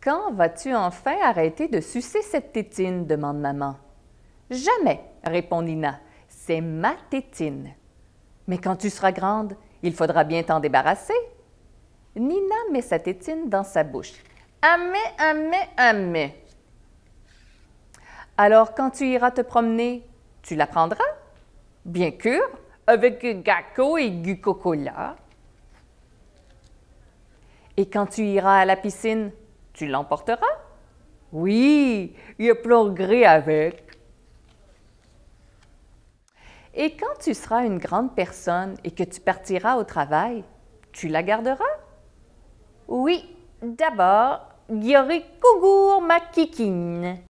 Quand vas-tu enfin arrêter de sucer cette tétine? Demande maman. Jamais, répond Nina. C'est ma tétine. Mais quand tu seras grande, il faudra bien t'en débarrasser. Nina met sa tétine dans sa bouche. Amé. Alors, quand tu iras te promener, tu la prendras? Bien sûr, avec Gacko et du Coca-Cola. Et quand tu iras à la piscine, tu l'emporteras? Oui, il plongerai avec. Et quand tu seras une grande personne et que tu partiras au travail, tu la garderas? Oui, d'abord, il y aurait Cougour ma kikine.